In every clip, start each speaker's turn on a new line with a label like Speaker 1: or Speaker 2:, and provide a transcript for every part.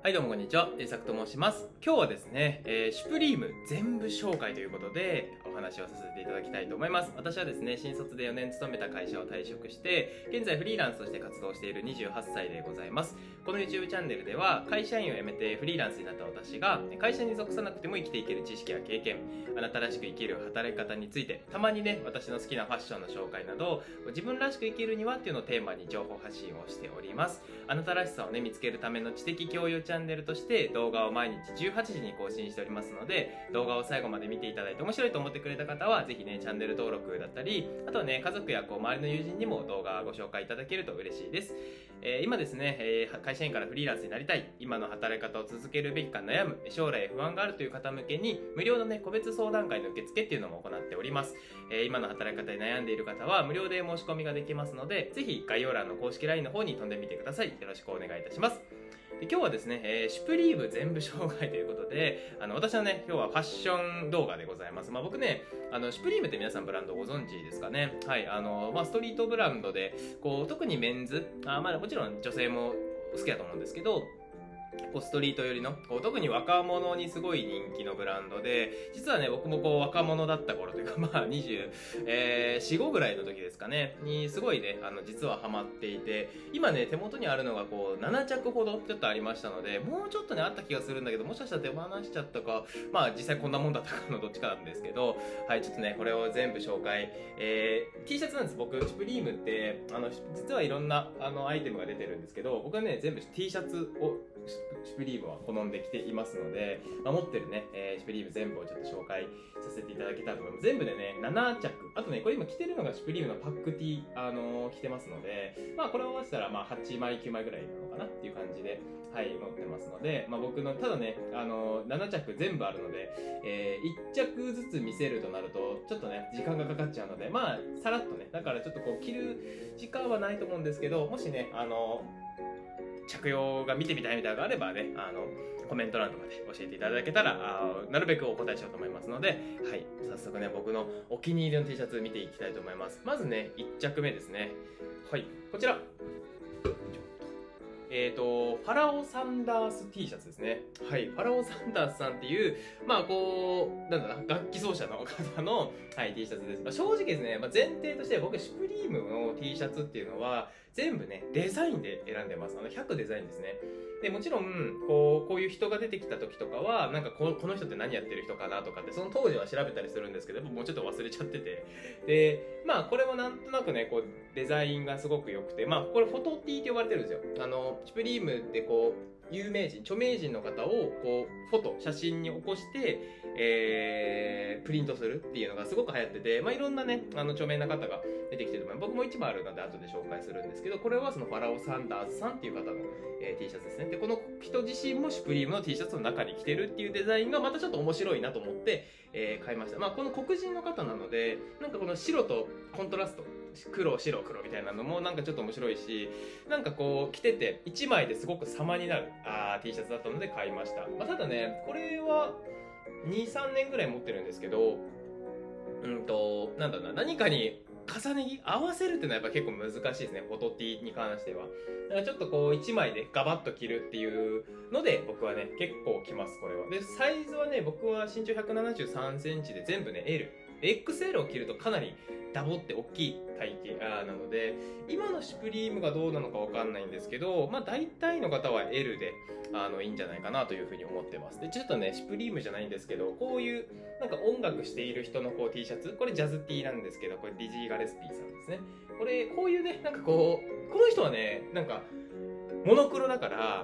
Speaker 1: はいどうもこんにちは、イーサクと申します。今日はですね、シュプリーム全部紹介ということでお話をさせていただきたいと思います。私はですね、新卒で4年勤めた会社を退職して、現在フリーランスとして活動している28歳でございます。この YouTube チャンネルでは、会社員を辞めてフリーランスになった私が、会社に属さなくても生きていける知識や経験、あなたらしく生きる働き方について、たまにね、私の好きなファッションの紹介など、自分らしく生きるにはっていうのをテーマに情報発信をしております。あなたらしさをね、見つけるための知的教養チャンネルとして動画を毎日18時に更新しておりますので、動画を最後まで見ていただいて面白いと思ってくれた方はぜひね、チャンネル登録だったり、あとはね、家族や周りの友人にも動画をご紹介いただけると嬉しいです。今ですね、会社員からフリーランスになりたい、今の働き方を続けるべきか悩む、将来不安があるという方向けに無料のね、個別相談会の受付っていうのも行っております。今の働き方に悩んでいる方は無料で申し込みができますので、ぜひ概要欄の公式 LINE の方に飛んでみてください。よろしくお願いいたします。で今日はですね、シュプリーム全部紹介ということで、私はね、今日はファッション動画でございます。僕ね、シュプリームって皆さんブランドご存知ですかね。はい、ストリートブランドで、特にメンズ、もちろん女性も好きだと思うんですけど、ストリート寄りの特に若者にすごい人気のブランドで、実はね僕も若者だった頃というか24、5ぐらいの時ですかねにすごいね実はハマっていて、今ね手元にあるのが7着ほどちょっとありましたので、もうちょっとねあった気がするんだけど、もしかしたら手放しちゃったか、実際こんなもんだったかのどっちかなんですけど、はい、ちょっとねこれを全部紹介、T シャツなんです。僕シュプリームって実はいろんなアイテムが出てるんですけど、僕はね全部 T シャツをシュプリームは好んできていますので、持ってるね、シュプリーム全部をちょっと紹介させていただけたらと思います。全部でね、7着。あとね、これ今着てるのがシュプリームのパック T、着てますので、これを合わせたら8枚、9枚ぐらいなのかなっていう感じで、はい、持ってますので、僕の、ただね、7着全部あるので、1着ずつ見せるとなると、ちょっとね、時間がかかっちゃうので、さらっとね、だからちょっと着る時間はないと思うんですけど、もしね、着用が見てみたいみたいなのがあればね、コメント欄とかで教えていただけたら、なるべくお答えしようと思いますので、はい、早速ね、僕のお気に入りの T シャツ見ていきたいと思います。まずね、1着目ですね。はい、こちら。ファラオ・サンダース T シャツですね。はい、ファラオ・サンダースさんっていう、なんだな、楽器奏者の方の、はい、T シャツです。正直ですね、前提として僕、シュプリームの T シャツっていうのは、全部ね、デザインで選んでます。100デザインですね。で、もちろん、こういう人が出てきた時とかは、なんかこの人って何やってる人かなとかって、その当時は調べたりするんですけど、もうちょっと忘れちゃってて。で、これもなんとなくね、デザインがすごく良くて、これフォト T って呼ばれてるんですよ。シュプリームって有名人、著名人の方をフォト、写真に起こして、プリントするっていうのがすごく流行ってて、いろんなね、著名な方が出てきてる。僕も1枚あるので後で紹介するんですけど、これはそのファラオ・サンダースさんっていう方の、T シャツですね。で、この人自身もシュプリームの T シャツの中に着てるっていうデザインがまたちょっと面白いなと思って、買いました。この黒人の方なので、なんかこの白とコントラスト、黒白黒みたいなのもなんかちょっと面白いし、なんか着てて1枚ですごく様になるT シャツだったので買いました。ただね、これは2、3年ぐらい持ってるんですけど、なんだろうな、何かに重ね着合わせるっていうのはやっぱ結構難しいですね、フォト T に関しては。だからちょっと1枚でガバッと着るっていうので僕はね結構着ます。これはでサイズはね、僕は身長173センチで全部ね XL を着るとかなりダボって大きい体型なので、今のシュプリームがどうなのかわかんないんですけど、大体の方は L でいいんじゃないかなというふうに思ってます。でちょっとねシュプリームじゃないんですけど、こういうなんか音楽している人のT シャツ、これジャズ T なんですけど、これディジー・ガレスピーさんですね。こういうね、なんかこの人はね、なんかモノクロだから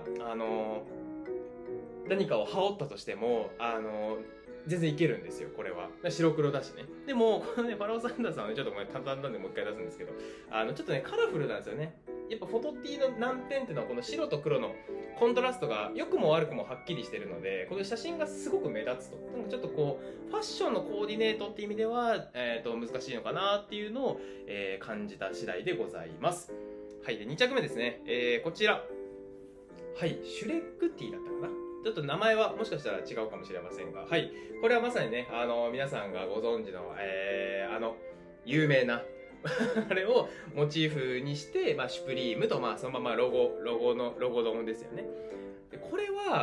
Speaker 1: 何かを羽織ったとしても全然いけるんですよ、これは。白黒だしね。でも、このね、ファラオ・サンダースさんはね、ちょっと簡単なんでもう一回出すんですけど、ちょっとね、カラフルなんですよね。やっぱフォト T の難点っていうのは、この白と黒のコントラストが良くも悪くもはっきりしてるので、この写真がすごく目立つと。なんかちょっとファッションのコーディネートっていう意味では、難しいのかなっていうのを、感じた次第でございます。はい、で、2着目ですね。こちら。はい、シュレックティーだったかな。ちょっと名前はもしかしたら違うかもしれませんが、はい。これはまさにね、皆さんがご存知の、有名なあれをモチーフにして、シュプリームと、そのままロゴ丼ですよね。でこれは、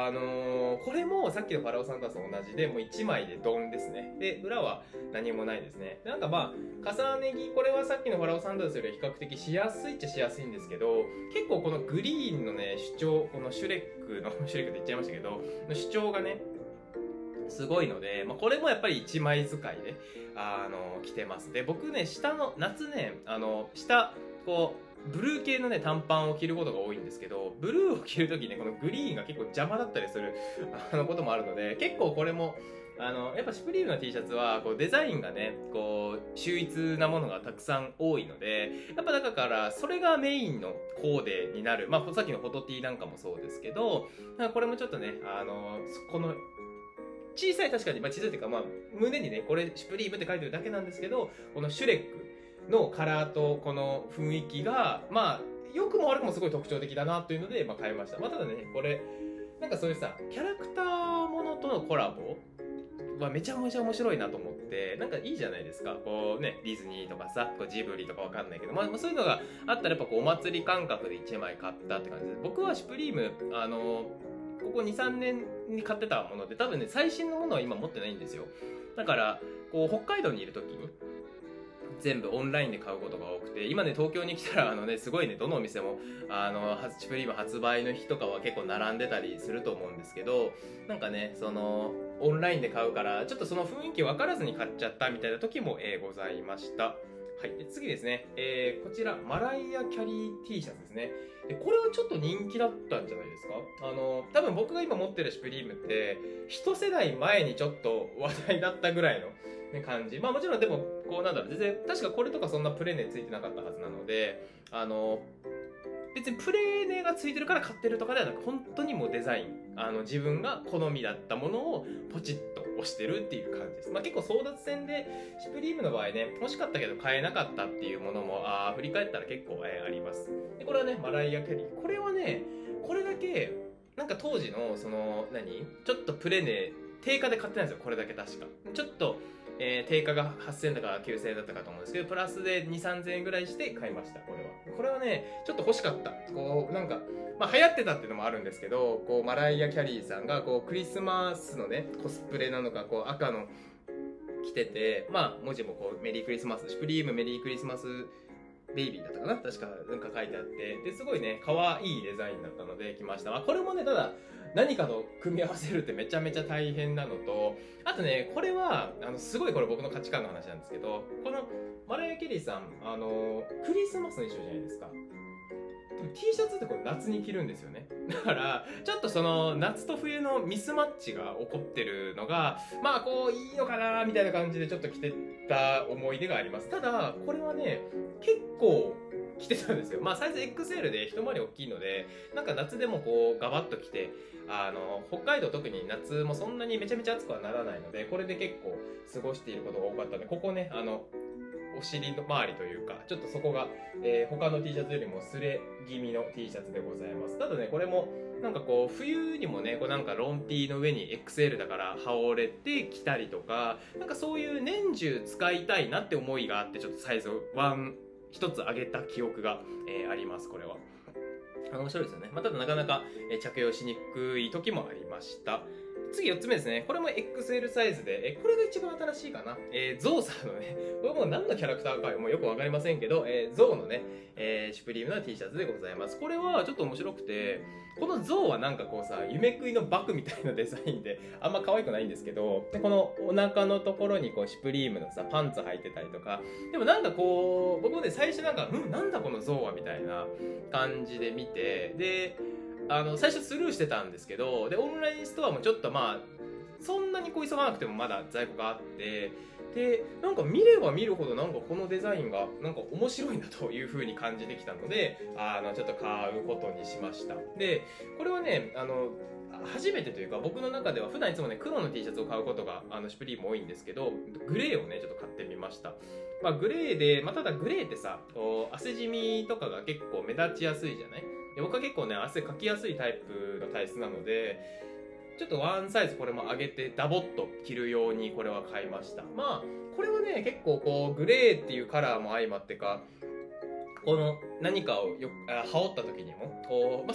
Speaker 1: これもさっきのファラオサンダースと同じで、もう1枚でドンですね。で、裏は何もないですね。なんかまあ、重ね着、これはさっきのファラオサンダースよりは比較的しやすいっちゃしやすいんですけど、結構このグリーンのね、主張、このシュレックって言っちゃいましたけど、主張がね、すごいので、まあ、これもやっぱり1枚使いで、着てます。で、僕ね、夏ね、下、こう、ブルー系のね、短パンを着ることが多いんですけど、ブルーを着るときね、このグリーンが結構邪魔だったりする、こともあるので、結構これも、やっぱシュプリームの T シャツは、こう、デザインがね、こう、秀逸なものがたくさん多いので、やっぱだから、それがメインのコーデになる。まあ、さっきのフォト T なんかもそうですけど、これもちょっとね、この、小さい確かに、まあ、小さいというか、まあ、胸にね、これ、シュプリームって書いてるだけなんですけど、このシュレックのカラーとこの雰囲気が、まあ、良くも悪くもすごい特徴的だなというので、まあ、買いました。まあ、ただね、これ、なんかそういうさ、キャラクターものとのコラボはめちゃめちゃ面白いなと思って、なんかいいじゃないですか。こうね、ディズニーとかさ、こうジブリとかわかんないけど、まあ、そういうのがあったらやっぱこうお祭り感覚で1枚買ったって感じです。僕はシュプリーム、ここ2、3年に買ってたもので、多分ね、最新のものは今持ってないんですよ。だから、こう、北海道にいるときに、全部オンラインで買うことが多くて、今ね、東京に来たら、すごいね、どのお店も、シュプリーム発売の日とかは結構並んでたりすると思うんですけど、なんかね、オンラインで買うから、ちょっとその雰囲気分からずに買っちゃったみたいな時も、ございました。はい。で次ですね。こちら、マライア・キャリー T シャツですね。これはちょっと人気だったんじゃないですか？多分僕が今持ってるシュプリームって、一世代前にちょっと話題だったぐらいの、ね、感じ。まあもちろんでも、こうなんだろう、全然、確かこれとかそんなプレネついてなかったはずなので、別にプレーネがついてるから買ってるとかではなく、本当にもうデザイン、自分が好みだったものをポチッと押してるっていう感じです。まあ結構争奪戦で、シュプリームの場合ね、欲しかったけど買えなかったっていうものも、振り返ったら結構、あります。で、これはね、マライア・キャリー。これはね、これだけ、なんか当時の、ちょっとプレネ、定価で買ってないんですよ、これだけ確か。ちょっと、定価が8000円だか9000円だったかと思うんですけど、プラスで2、3000円ぐらいして買いました、これは。これはね、ちょっと欲しかった。こう、なんか、まあ流行ってたっていうのもあるんですけど、こう、マライア・キャリーさんが、こう、クリスマスのね、コスプレなのか、こう、赤の着てて、まあ、文字もこう、メリークリスマス、シュプリームメリークリスマスベイビーだったかな確か、なんか書いてあって、で、すごいね、可愛いデザインだったので来ました。まあ、これもね、ただ、何かと組み合わせるってめちゃめちゃ大変なのと、あとね、これは、すごいこれ僕の価値観の話なんですけど、このマライア・キャリーさん、クリスマスの衣装じゃないですか。でも T シャツってこれ夏に着るんですよね。だから、ちょっとその夏と冬のミスマッチが起こってるのが、まあこういいのかなみたいな感じでちょっと着てた思い出があります。ただ、これはね、結構着てたんですよ。まあサイズ XL で一回り大きいので、なんか夏でもこうガバッと着て、北海道特に夏もそんなにめちゃめちゃ暑くはならないので、これで結構過ごしていることが多かったので、ここね、お尻の周りというか、ちょっとそこが、他の T シャツよりもスレ気味の T シャツでございます。ただね、これも、なんかこう、冬にもね、こうなんかロン T の上に XL だから羽織れて着たりとか、なんかそういう年中使いたいなって思いがあって、ちょっとサイズを一つ上げた記憶が、あります、これは。面白いですよね。まあ、ただなかなか着用しにくい時もありました。次4つ目ですね。これも XL サイズで、これが一番新しいかな。ゾウさんのね、これもう何のキャラクターかもうよくわかりませんけど、ゾウのね、シュプリームの T シャツでございます。これはちょっと面白くて、このゾウはなんかこうさ、夢食いのバクみたいなデザインで、あんま可愛くないんですけど、で、このお腹のところにこうシュプリームのさ、パンツ履いてたりとか、でもなんかこう、僕もね、最初なんか、なんだこのゾウはみたいな感じで見て、で、最初スルーしてたんですけど、で、オンラインストアもちょっとまあ、そんなにこう急がなくてもまだ在庫があって、で、なんか見れば見るほどなんかこのデザインがなんか面白いなという風に感じてきたので、ちょっと買うことにしました。で、これはね、初めてというか僕の中では普段いつもね、黒の T シャツを買うことがシュプリーム多いんですけど、グレーをね、ちょっと買ってみました。まあグレーで、まあただグレーってさ、こう、汗じみとかが結構目立ちやすいじゃない？で僕は結構ね、汗かきやすいタイプの体質なので、ちょっとワンサイズこれも上げてダボっと着るようにこれは買いました。まあ、これはね、結構こう、グレーっていうカラーも相まってか、この何かを羽織った時にも、こう、まあそん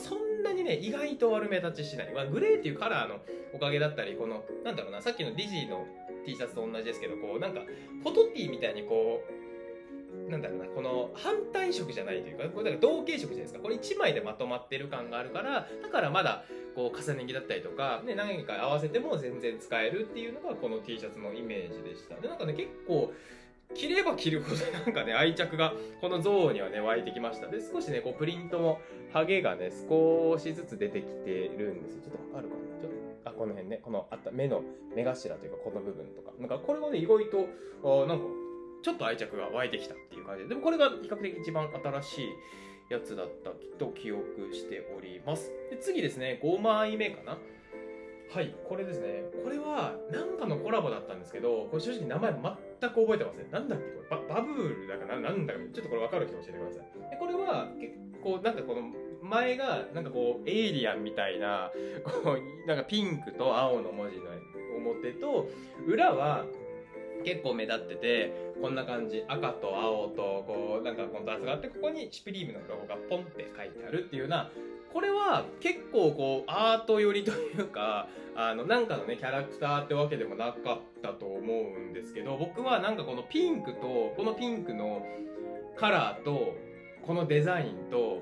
Speaker 1: なにね、意外と悪目立ちしない。まあ、グレーっていうカラーのおかげだったり、この、なんだろうな、さっきのディジーの T シャツと同じですけど、こう、なんか、フォトティーみたいにこう、なんだろうな、この反対色じゃないというか、これだから同系色じゃないですか。これ1枚でまとまってる感があるから、だからまだ、こう、重ね着だったりとか、ね、何か合わせても全然使えるっていうのが、この T シャツのイメージでした。で、なんかね、結構、着れば着るほどなんかね、愛着がこの像にはね、湧いてきました。で、少しね、こうプリントも、ハゲがね、少しずつ出てきてるんですよ。ちょっとわかるかなちょっと、この辺ね、この目の目頭というか、この部分とか。なんかこれがね、意外と、なんか、ちょっと愛着が湧いてきたっていう感じで。でもこれが比較的一番新しいやつだったと記憶しております。で、次ですね、5枚目かな。はい、これですね。これは、なんかのコラボだったんですけど、これ正直名前全く覚えてません。なんだっけこれバブルだかなんだか、ちょっとこれ分かる人教えてください。で、これは、結構、なんかこの、前が、なんかこう、エイリアンみたいな、こう、なんかピンクと青の文字の表と、裏は、結構目立ってて、こんな感じ。赤と青と、こう、なんかコントラストがあって、ここにシュプリームのロゴがポンって書いてあるっていうような、これは結構こう、アート寄りというか、なんかのね、キャラクターってわけでもなかったと思うんですけど、僕はなんかこのピンクと、このピンクのカラーと、このデザインと、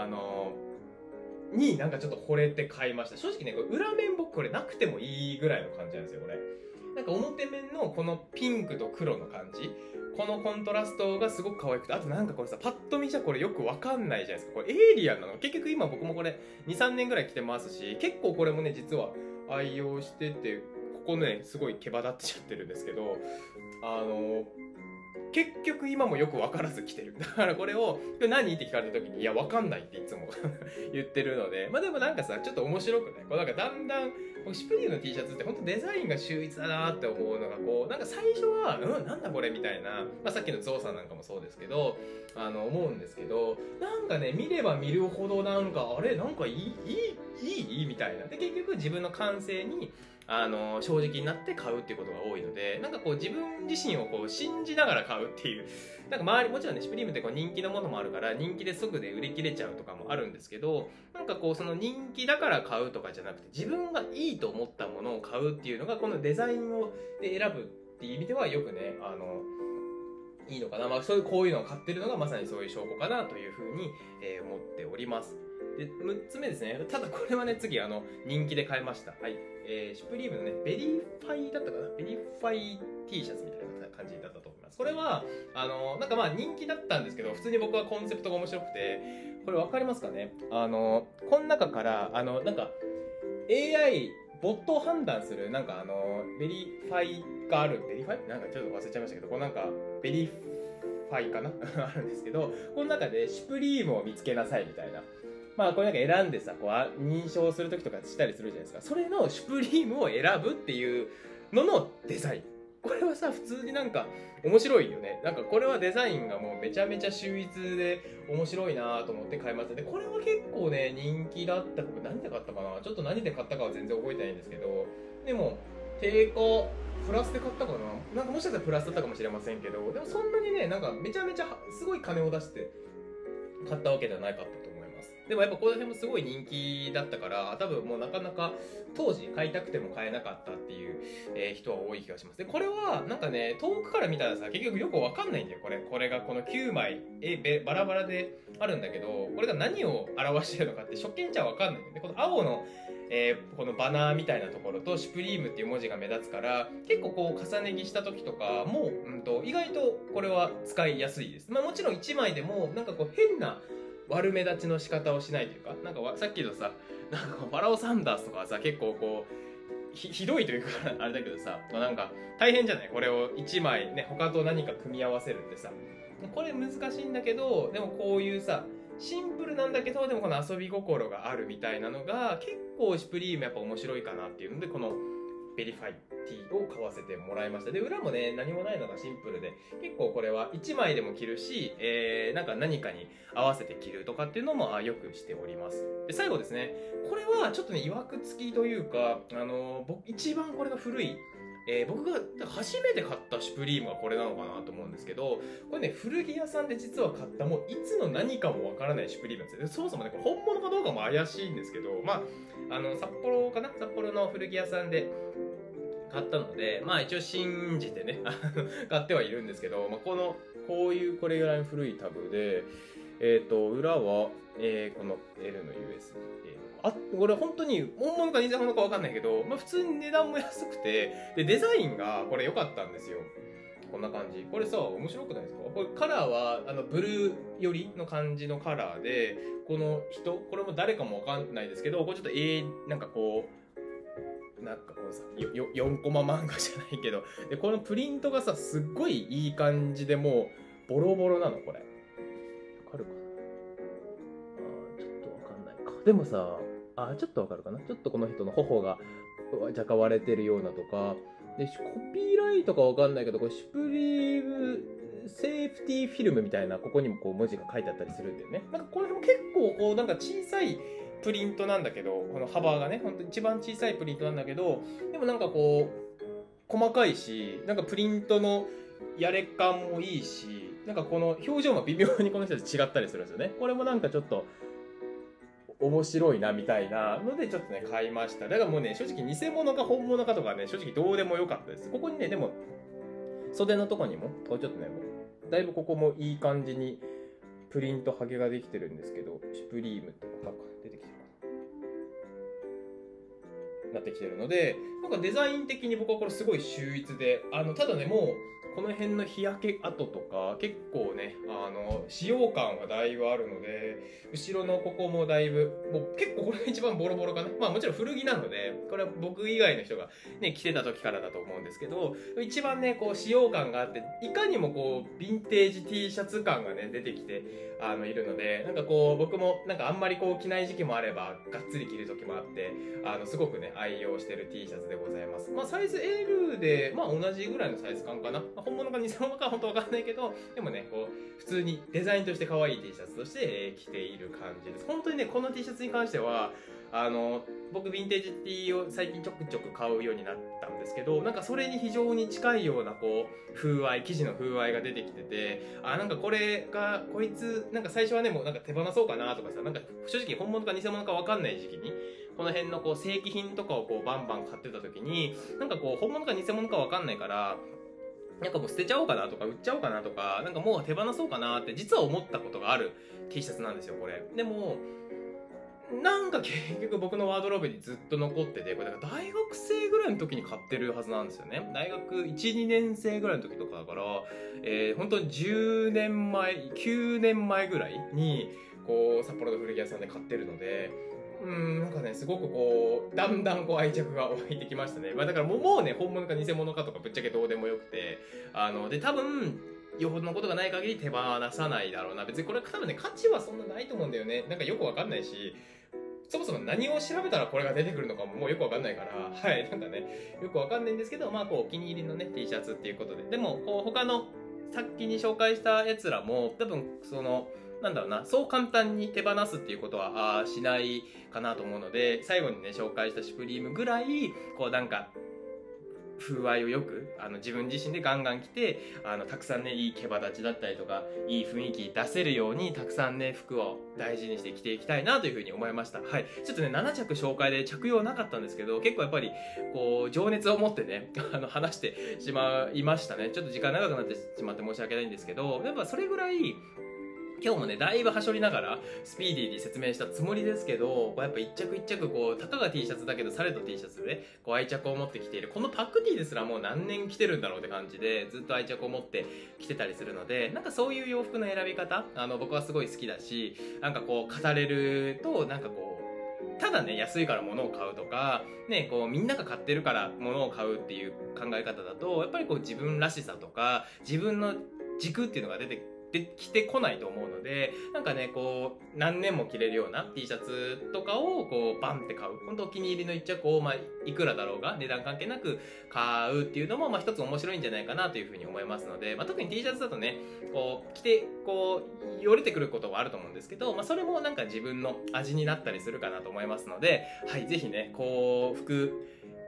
Speaker 1: になんかちょっと惚れて買いました。正直ね、これ裏面僕これなくてもいいぐらいの感じなんですよ、これ。なんか表面のこのピンクと黒の感じ。このコントラストがすごく可愛くて、あとなんかこれさ、パッと見じゃこれよくわかんないじゃないですか。これエイリアンなの。結局今僕もこれ2、3年ぐらい着てますし、結構これもね、実は愛用してて、ここね、すごい毛羽立っちゃってるんですけど、結局今もよく分からず着てる。だからこれを、何って聞かれた時に、いや、分かんないっていつも言ってるので、まあでもなんかさ、ちょっと面白くないこうなんかだんだん、シュプリームの T シャツって本当デザインが秀逸だなって思うのが、こう、なんか最初は、なんだこれみたいな、まあさっきのゾウさんなんかもそうですけど、思うんですけど、なんかね、見れば見るほどなんか、あれなんかいいみたいな。で、結局自分の感性に、正直になって買うっていうことが多いので、なんかこう自分自身をこう信じながら買うっていう、なんか周りもちろんね、シュプリームってこう人気のものもあるから、人気で即で売り切れちゃうとかもあるんですけど、なんかこうその人気だから買うとかじゃなくて、自分がいいと思ったものを買うっていうのが、このデザインをで選ぶっていう意味ではよくね、いいのかな。まあそういうこういうのを買ってるのがまさにそういう証拠かなというふうに、思っております。で、6つ目ですね。ただこれはね、次人気で買いました。はい。シュプリームのね、ベリーファイだったかなベリーファイ T シャツみたいな感じだったと思います。これは、なんかまあ人気だったんですけど、普通に僕はコンセプトが面白くて、これわかりますかねこの中から、なんか、AI、ボットを判断する、なんかベリーファイがある。ベリーファイなんかちょっと忘れちゃいましたけど、こうなんか、ベリーファイかなあるんですけど、この中でシュプリームを見つけなさいみたいな。まあこれなんか選んでさ、こう認証するときとかしたりするじゃないですか。それのシュプリームを選ぶっていうののデザイン。これはさ、普通になんか面白いよね。なんかこれはデザインがもうめちゃめちゃ秀逸で面白いなと思って買いました。で、これは結構ね、人気だった。僕何で買ったかなちょっと何で買ったかは全然覚えてないんですけど、でも、定価、プラスで買ったかななんかもしかしたらプラスだったかもしれませんけど、でもそんなにね、なんかめちゃめちゃすごい金を出して買ったわけではないかったと思います。でもやっぱこの辺もすごい人気だったから、多分もうなかなか当時買いたくても買えなかったっていう、人は多い気がします。で、これはなんかね、遠くから見たらさ、結局よくわかんないんだよ、これがこの9枚、バラバラであるんだけど、これが何を表してるのかって初見じゃわかんないんだよね。この青のこのバナーみたいなところとシュプリームっていう文字が目立つから結構こう重ね着した時とかも、意外とこれは使いやすいです。まあもちろん1枚でもなんかこう変な悪目立ちの仕方をしないというか、なんかさっきのさ、なんかファラオ・サンダースとかはさ結構こうひどいというかあれだけどさ、なんか大変じゃないこれを1枚ね他と何か組み合わせるってさ、これ難しいんだけど、でもこういうさシンプルなんだけど、でもこの遊び心があるみたいなのが結構シュプリームやっぱ面白いかなっていうので、このベリファイ T を買わせてもらいました。で、裏もね、何もないのがシンプルで、結構これは1枚でも着るし、なんか何かに合わせて着るとかっていうのもよくしております。で、最後ですね、これはちょっとね、曰く付きというか、僕一番これが古い僕が初めて買ったシュプリームはこれなのかなと思うんですけど、これね、古着屋さんで実は買ったもういつの何かもわからないシュプリームなんですよ。そもそもね、これ本物かどうかも怪しいんですけど、札幌かな、札幌の古着屋さんで買ったので、一応信じてね、買ってはいるんですけど、こういうこれぐらいの古いタブで、裏は、この L の USB。これ本当に本物か偽物か分かんないけど、普通に値段も安くて、で、デザインがこれ良かったんですよ。こんな感じ。これさ、面白くないですか？これカラーは、ブルー寄りの感じのカラーで、この人、これも誰かも分かんないですけど、これちょっとなんかこうさ、4コマ漫画じゃないけど、で、このプリントがさ、すっごいいい感じでもう、ボロボロなの、これ。わかるかな？ちょっとわかんないか。でもさ、ちょっとわかるかな？ちょっとこの人の頬が若干割れてるようなとか、で、コピーライトかわかんないけど、これシュプリームセーフティーフィルムみたいな、ここにもこう文字が書いてあったりするんだよね。なんかこれも結構こう、なんか小さいプリントなんだけど、この幅がね、ほんと一番小さいプリントなんだけど、でもなんかこう、細かいし、なんかプリントのやれ感もいいし、なんかこの表情も微妙にこの人たち違ったりするんですよね。これもなんかちょっと、面白いなみたいなのでちょっとね買いました。だからもうね、正直偽物か本物かとかね、正直どうでもよかったです。ここにね、でも袖のとこにもこうちょっとね、だいぶここもいい感じにプリントハゲができてるんですけど、シュプリームってなんか出てきてるかな、なってきてるので、なんかデザイン的に僕はこれすごい秀逸で、ただね、もうこの辺の日焼け跡とか結構ね、使用感はだいぶあるので、後ろのここもだいぶ、もう結構これが一番ボロボロかな。もちろん古着なので、これは僕以外の人がね、着てた時からだと思うんですけど、一番ね、こう使用感があって、いかにもこう、ヴィンテージ T シャツ感がね、出てきて、いるので、なんかこう、僕もなんかあんまりこう着ない時期もあれば、がっつり着る時もあって、すごくね、愛用してる T シャツでございます。サイズ L で、同じぐらいのサイズ感かな。本物か偽物かは本当わかんないけど、でもね、こう、普通にデザインとして可愛い T シャツとして、着ている感じです。本当にね、この T シャツに関しては、僕ヴィンテージ T を最近ちょくちょく買うようになったんですけど、なんかそれに非常に近いようなこう風合い、生地の風合いが出てきてて、なんかこれがこいつなんか最初はね、もうなんか手放そうかなとかさ、なんか正直本物か偽物か分かんない時期にこの辺のこう正規品とかをこうバンバン買ってた時に、なんかこう本物か偽物か分かんないから、なんかもう捨てちゃおうかなとか売っちゃおうかなとか、なんかもう手放そうかなって実は思ったことがある T シャツなんですよ、これ。でもなんか結局僕のワードローブにずっと残ってて、これだから大学生ぐらいの時に買ってるはずなんですよね。大学1、2年生ぐらいの時とかだから、本当に10年前、9年前ぐらいに、こう、札幌の古着屋さんで買ってるので、なんかね、すごくこう、だんだんこう愛着が湧いてきましたね。だからもうね、本物か偽物かとかぶっちゃけどうでもよくて、で、多分、よほどのことがない限り手放さないだろうな。別にこれ多分ね、価値はそんなないと思うんだよね。なんかよくわかんないし、そもそも何を調べたらこれが出てくるのかももうよくわかんないから、はい、なんかね、よくわかんないんですけど、こう、お気に入りのね、T シャツっていうことで。でも、こう、他の、さっきに紹介したやつらも、多分、なんだろうな、そう簡単に手放すっていうことは、しないかなと思うので、最後にね、紹介したシュプリームぐらい、こう、なんか、風合いをよく自分自身でガンガン着てたくさんねいい毛羽立ちだったりとかいい雰囲気出せるようにたくさんね服を大事にして着ていきたいなというふうに思いました。はい、ちょっとね7着紹介で着用なかったんですけど結構やっぱりこう情熱を持ってね話してしまいましたね。ちょっと時間長くなってしまって申し訳ないんですけどやっぱそれぐらい今日もね、だいぶはしょりながら、スピーディーに説明したつもりですけど、こうやっぱ一着一着、こう、たかが T シャツだけど、されど T シャツで、こう愛着を持ってきている。このパック T ですらもう何年着てるんだろうって感じで、ずっと愛着を持って着てたりするので、なんかそういう洋服の選び方、僕はすごい好きだし、なんかこう、語れると、なんかこう、ただね、安いから物を買うとか、ね、こう、みんなが買ってるから物を買うっていう考え方だと、やっぱりこう、自分らしさとか、自分の軸っていうのが出て着てこないと思うので、なんかね、こう、何年も着れるような T シャツとかを、こう、バンって買う。本当お気に入りの一着を、いくらだろうが、値段関係なく買うっていうのも、一つ面白いんじゃないかなというふうに思いますので、特に T シャツだとね、こう、着て、こう、よれてくることはあると思うんですけど、それもなんか自分の味になったりするかなと思いますので、はい、ぜひね、こう、服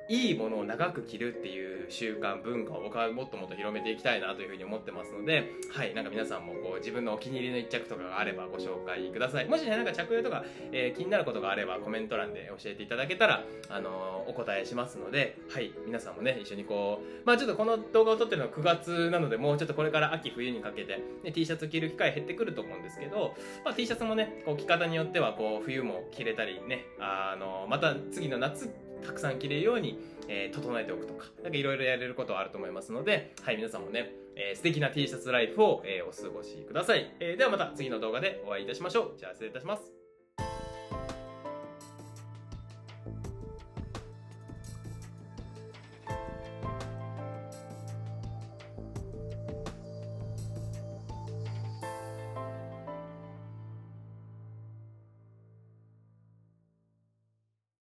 Speaker 1: いいものを長く着るっていう習慣、文化を僕はもっともっと広めていきたいなというふうに思ってますので、はい、なんか皆さんもこう自分のお気に入りの一着とかがあればご紹介ください。もしね、なんか着用とか、気になることがあればコメント欄で教えていただけたら、お答えしますので、はい、皆さんもね、一緒にこう、まあちょっとこの動画を撮ってるのは9月なので、もうちょっとこれから秋冬にかけて、ね、T シャツ着る機会減ってくると思うんですけど、まあ T シャツもね、こう着方によってはこう冬も着れたりね、また次の夏たくさん着れるように、整えておくとか、なんかいろいろやれることはあると思いますので、はい、皆さんもね、素敵な T シャツライフを、お過ごしください。ではまた次の動画でお会いいたしましょう。じゃあ失礼いたします。